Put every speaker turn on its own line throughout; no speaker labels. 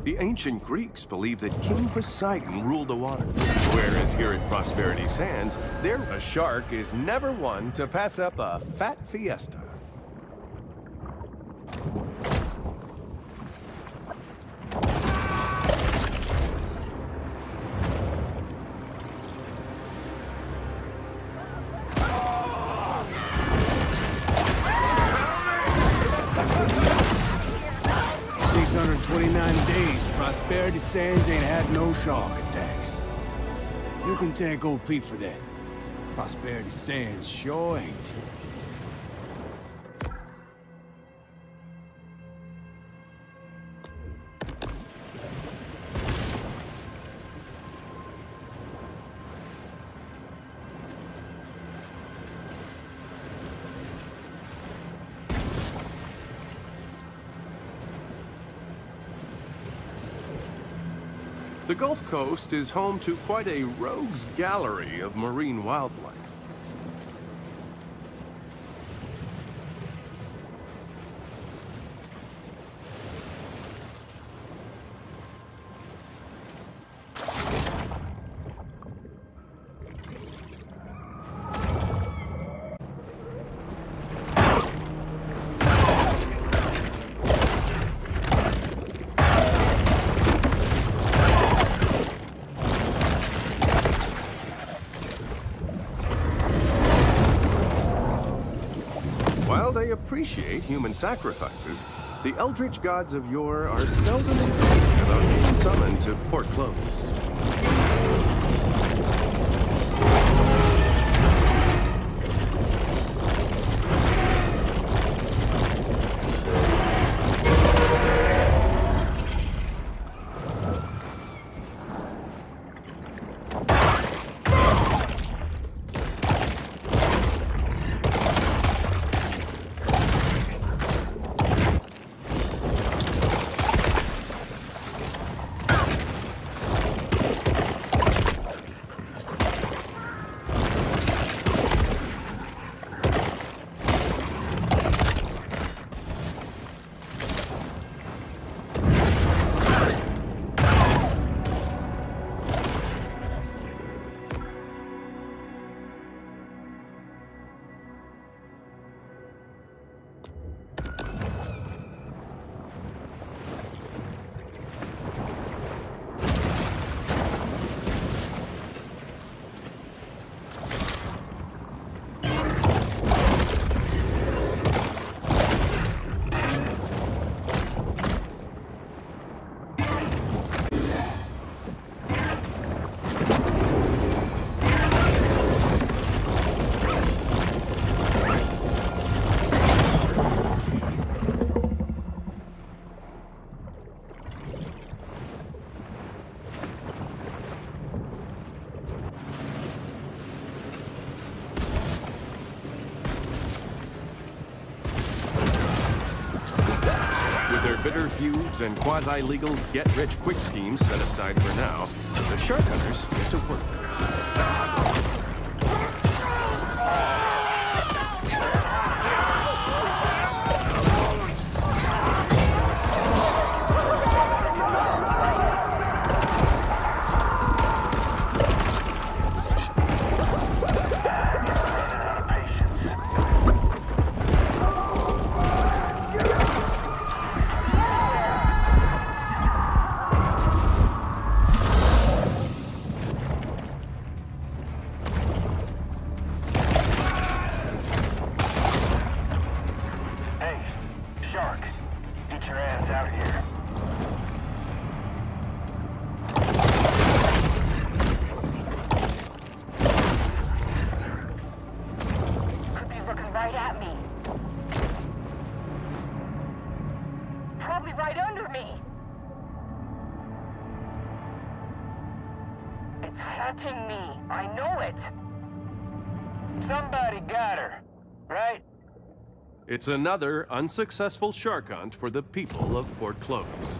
The ancient Greeks believed that King Poseidon ruled the waters, whereas here at Prosperity Sands, a shark is never one to pass up a fat fiesta.
Prosperity Sands ain't had no shark attacks. You can thank old Pete for that. Prosperity Sands sure ain't.
The Gulf Coast is home to quite a rogues gallery of marine wildlife. While they appreciate human sacrifices, the eldritch gods of yore are seldom in favor about being summoned to Port Clovis. Bitter feuds and quasi-legal get-rich-quick schemes set aside for now, the Sharkhunters get to work. It's another unsuccessful shark hunt for the people of Port Clovis.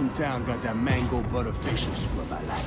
in town got that mango butter facial scrub I like.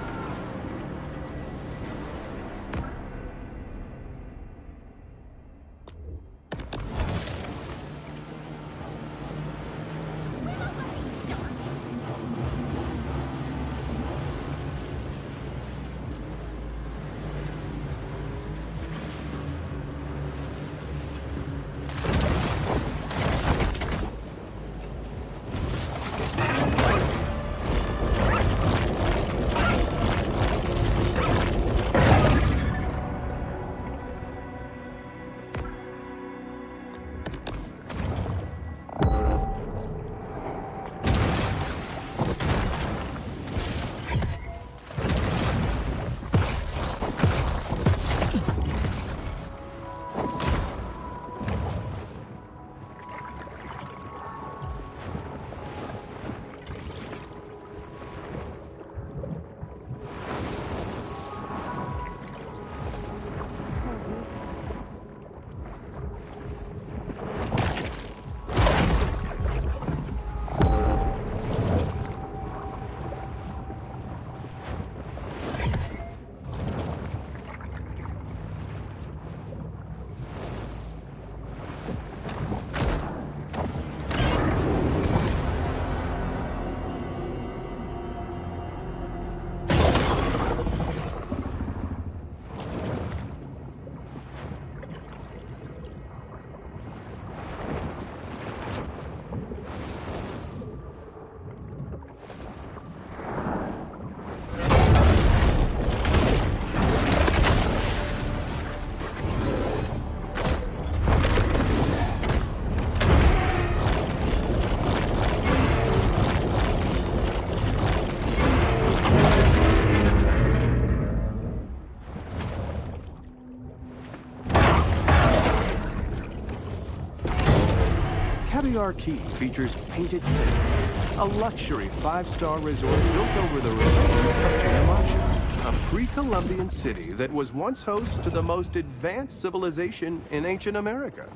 Caviar Key features Painted Sands, a luxury 5-star resort built over the remains of Tunamacha, a pre-Columbian city that was once host to the most advanced civilization in ancient America.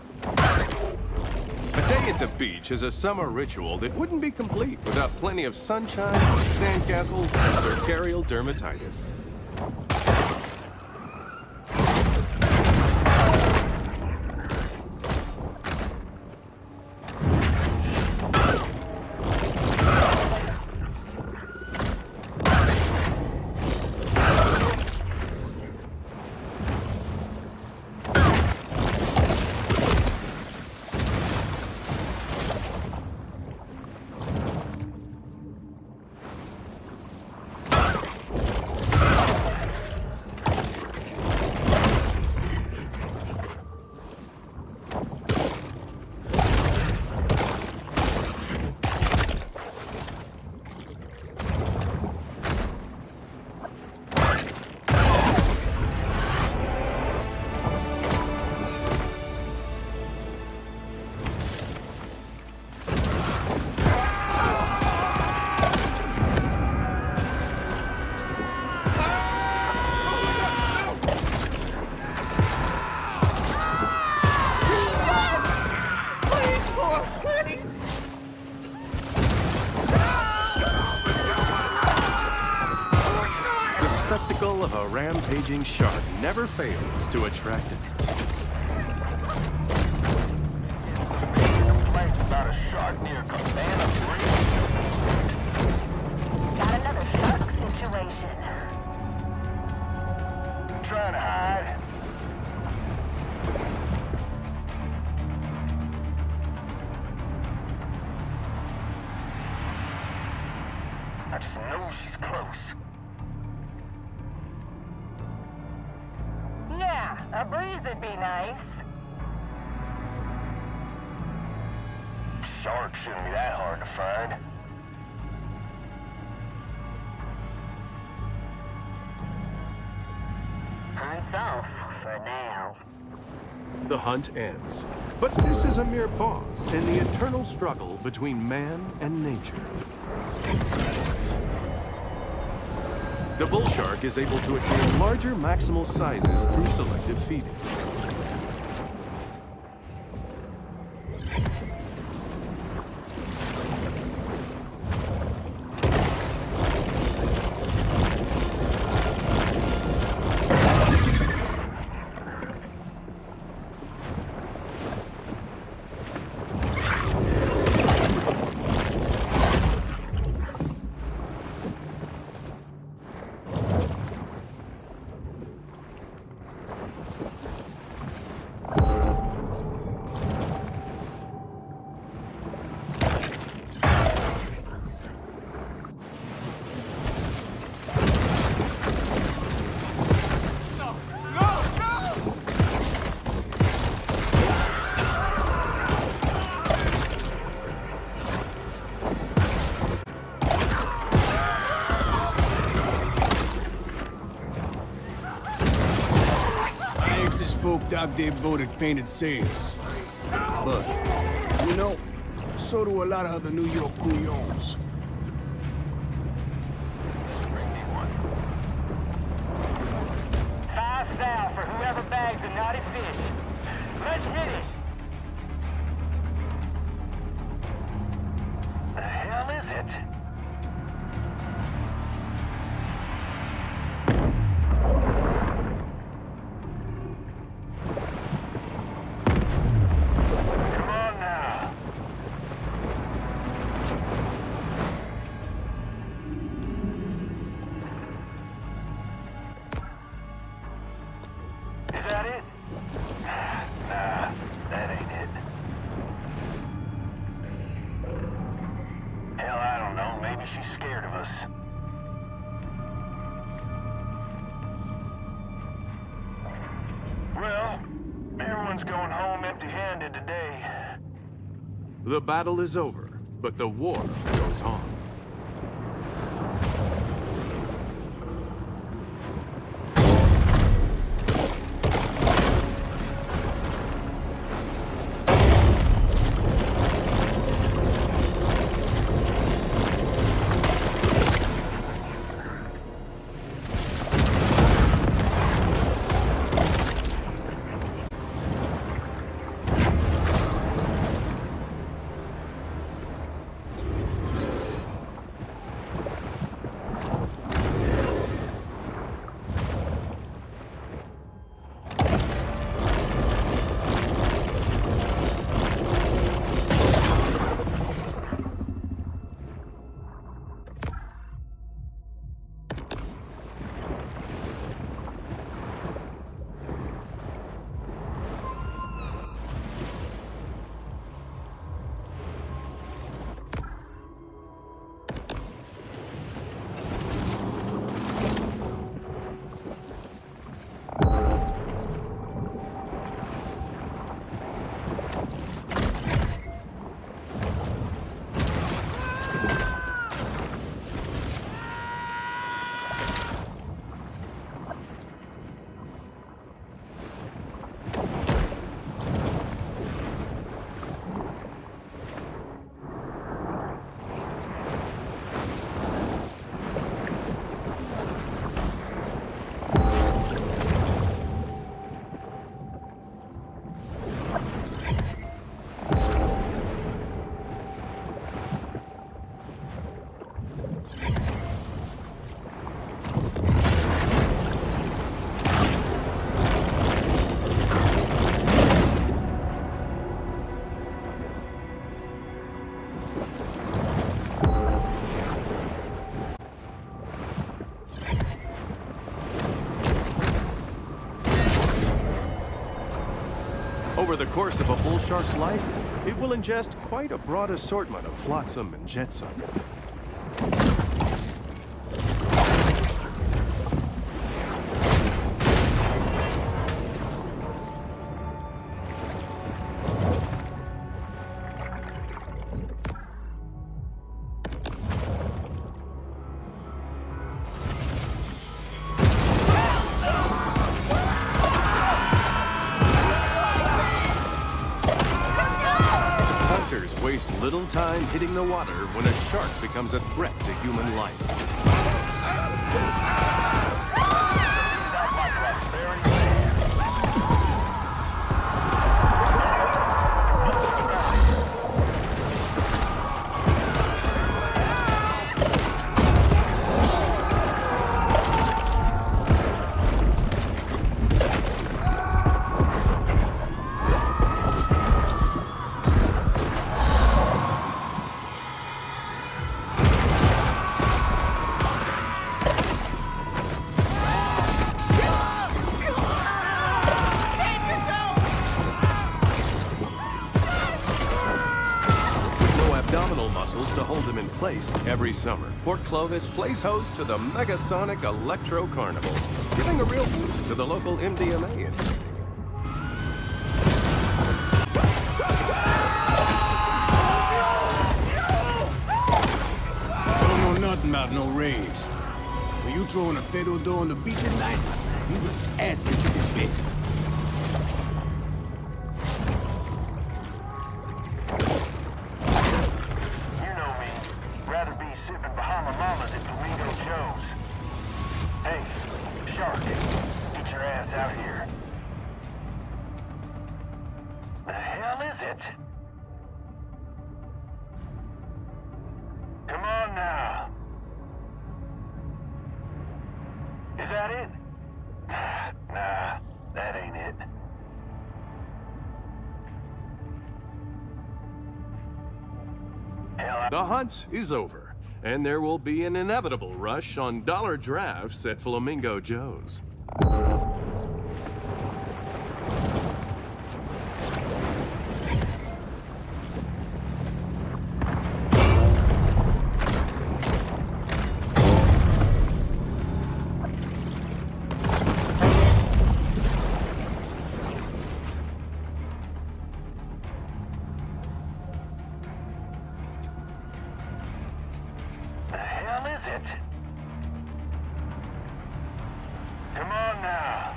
A day at the beach is a summer ritual that wouldn't be complete without plenty of sunshine, sandcastles, and circarial dermatitis. Of a rampaging shark never fails to attract interest.
Place about a shark near Cabana Bridge.
Got another shark situation.
Trying to hide. I just know she's close.
Yeah, a breeze would be nice.
Shark shouldn't be that hard to find.
Hunt's off for now.
The hunt ends, but this is a mere pause in the eternal struggle between man and nature. The bull shark is able to attain larger maximal sizes through selective feeding.
scoped out their boat at painted sails. But, you know, so do a lot of other New York couillons.
Bring me one.
5 south for whoever bags a naughty fish. Let's hit it.
The hell is it? Come on now. Is that it? Nah, that ain't it. Hell, I don't know. Maybe she's scared of us. Well, everyone's going home empty-handed today.
The battle is over, but the war goes on. Over the course of a bull shark's life, it will ingest quite a broad assortment of flotsam and jetsam. Waste little time hitting the water when a shark becomes a threat to human life. To hold him in place every summer, Port Clovis plays host to the Megasonic Electro Carnival, giving a real boost to the local MDMA industry.
Don't know nothing about no raves. When you throwing a fiddle door on the beach at night, you just asking to be bit.
it? Come on now. Is that it? Nah, that ain't it. Hell,
The hunt is over, and there will be an inevitable rush on dollar drafts at Flamingo Joe's.
the hell is it? Come on now.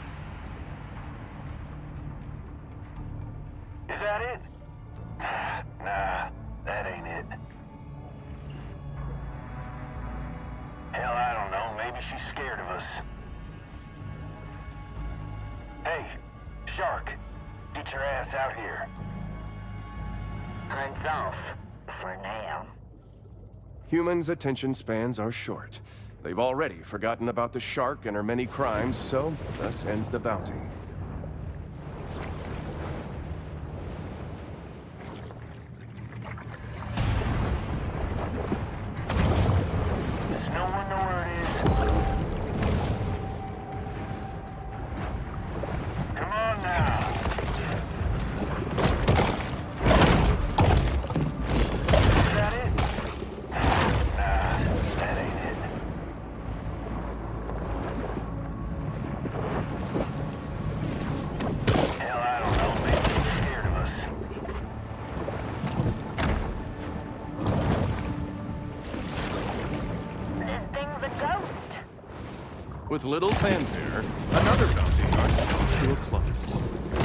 Is that it? Nah, that ain't it. Hell, I don't know. Maybe she's scared of us. Hey, Shark, get your ass out here.
Hunt's off. For now.
Humans' attention spans are short. They've already forgotten about the shark and her many crimes, so thus ends the bounty.
Does no one know where it is? Come on now. Is that it? Nah, that ain't it. Hell, I don't know. Maybe she's scared of us.
This thing's a ghost.
With little fanfare, another bounty hunt comes to a close.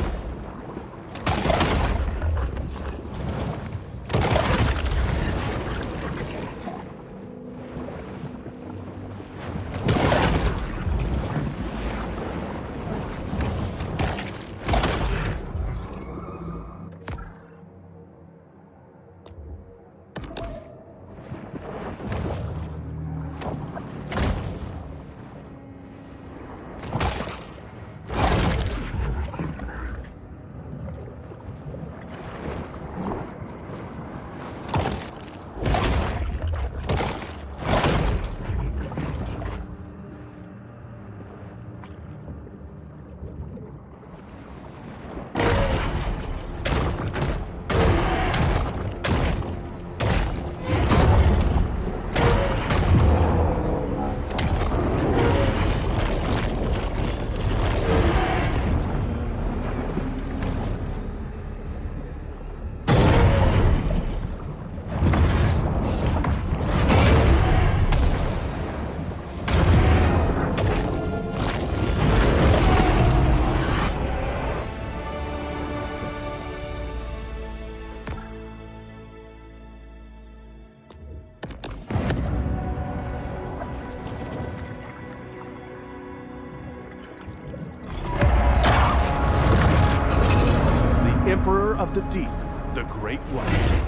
Emperor of the Deep, the Great White.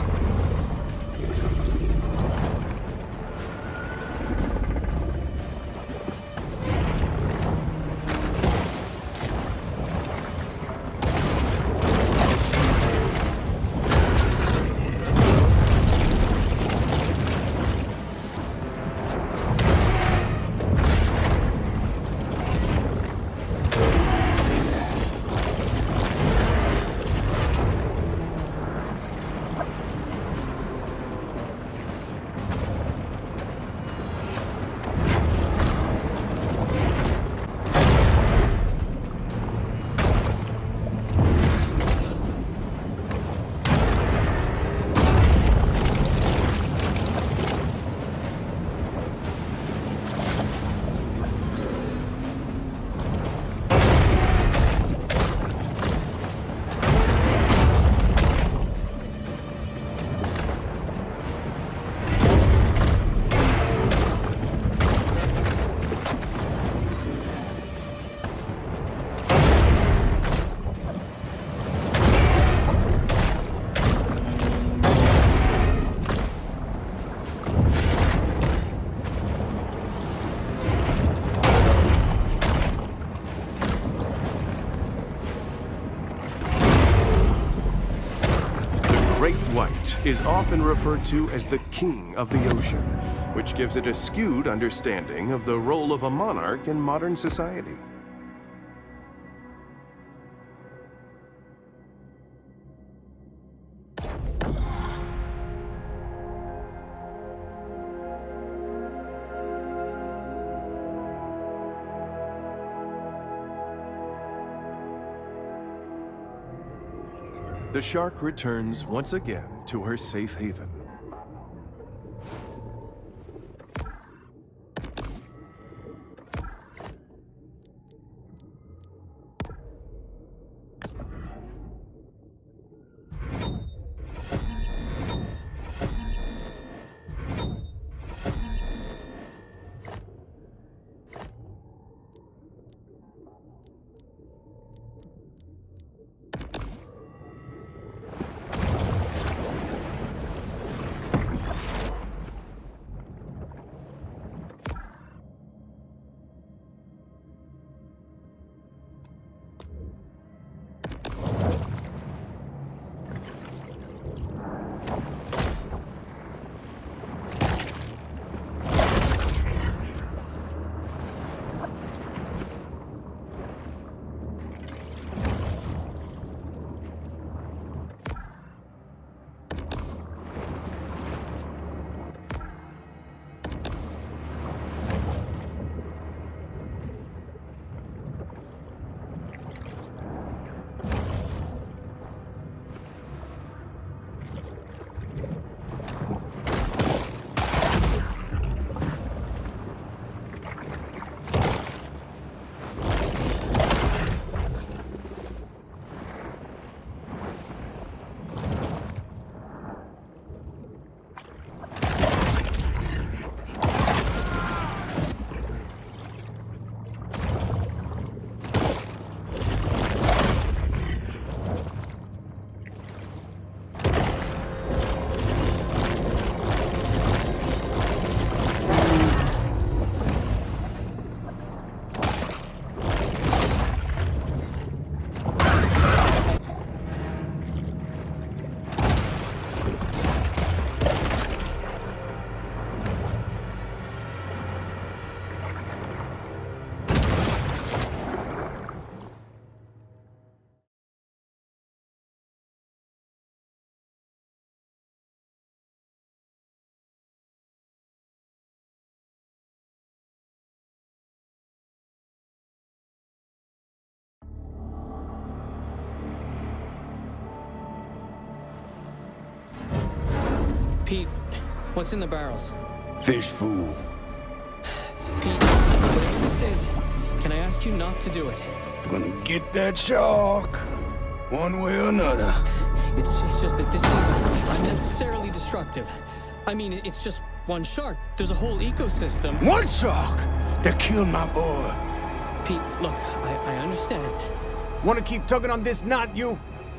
Pete is often referred to as the king of the ocean, which gives it a skewed understanding of the role of a monarch in modern society. The shark returns once again to her safe haven.
Pete, what's in the barrels?
Fish food.
Pete, whatever this is, can I ask you not to do it?
Gonna get that shark, one way or another.
It's just that this is unnecessarily destructive. I mean, it's just one shark. There's a whole ecosystem.
One shark that killed my boy.
Pete, look, I understand.
Wanna keep tugging on this knot, you?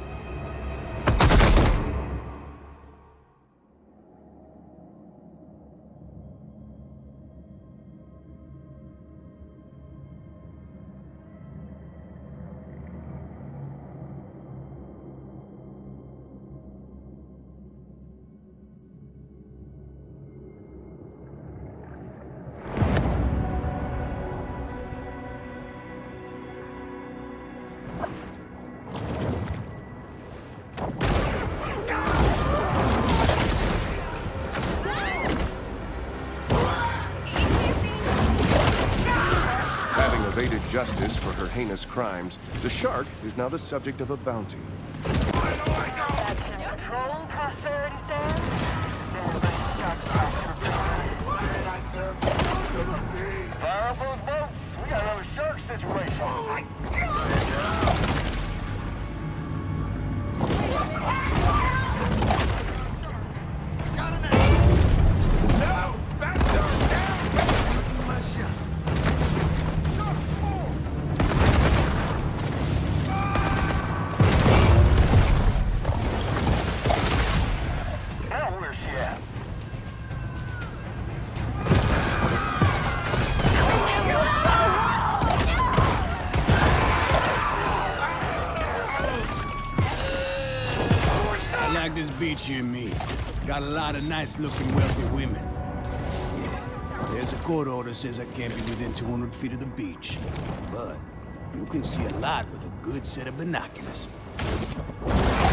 Evaded justice for her heinous crimes, the shark is now the subject of a bounty.
Control prosperity stand?
Fire up those boats. We got another shark situation. Oh my No! Back down! My shot. Now where's she at?
like this beach here, me. Got a lot of nice-looking, wealthy women. Yeah, there's a court order says I can't be within 200 feet of the beach. But you can see a lot with a good set of binoculars.
Is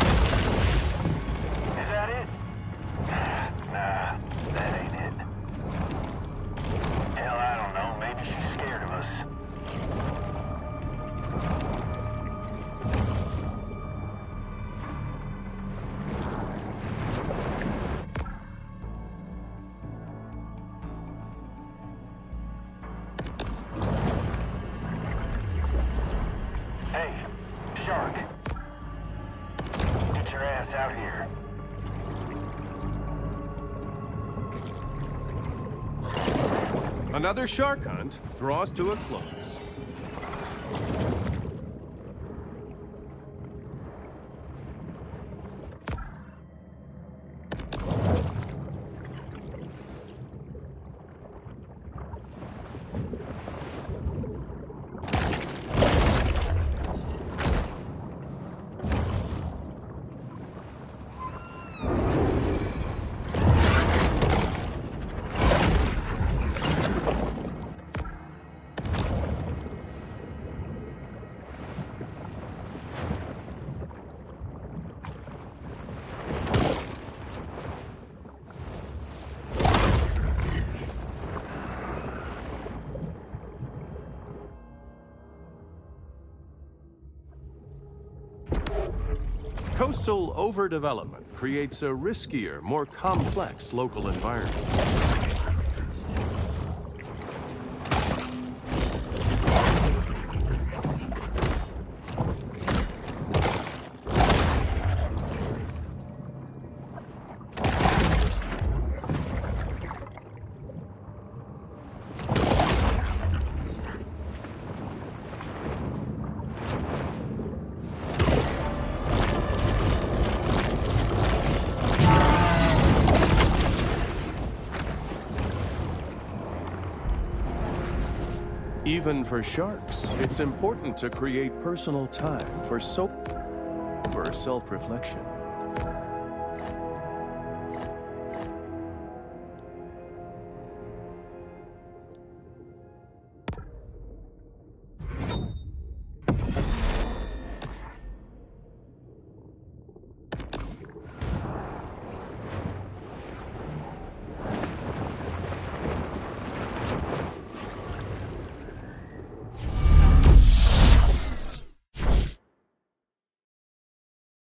that it? Nah, that ain't it. Hell, I don't know. Maybe she's scared of us. Hey, Shark. Get your ass out here.
Another shark hunt draws to a close. Coastal overdevelopment creates a riskier, more complex local environment. Even for sharks, it's important to create personal time for sober self-reflection.